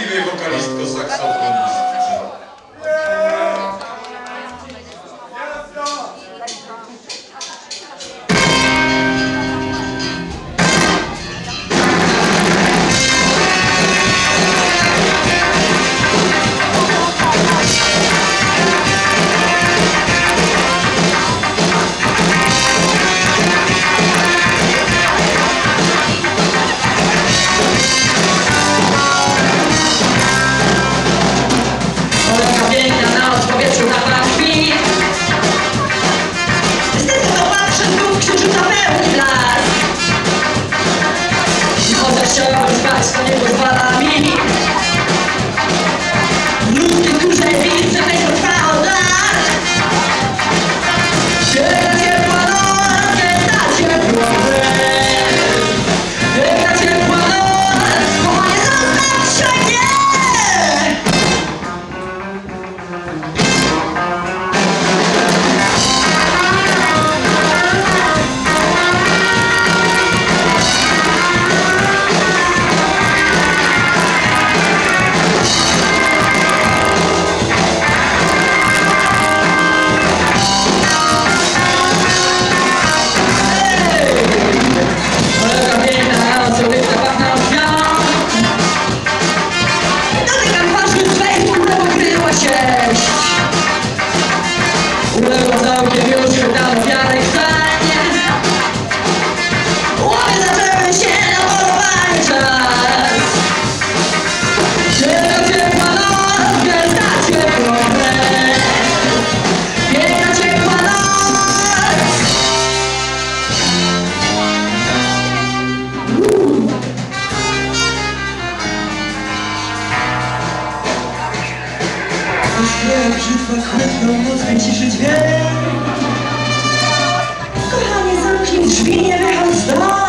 miłej wokalistko-saksofonistce. To nie pozwala mi ludzkiej kurze widzę, tego trwa od lat. Piękna ciepła noc, piękna ciepła noc, piękna ciepła noc, kochanie zostaw się nie. Uległa całkiem już wydano wiarę i stanie. Łowy zaczęły się na polowanie czas. Piękna ciepła noc, piękna ciepła noc, piękna ciepła noc. Śpiewa brzytwa, chwytną noc, wyciszy dźwięk. Kochanie, zamknij drzwi, nie wychodź z domu.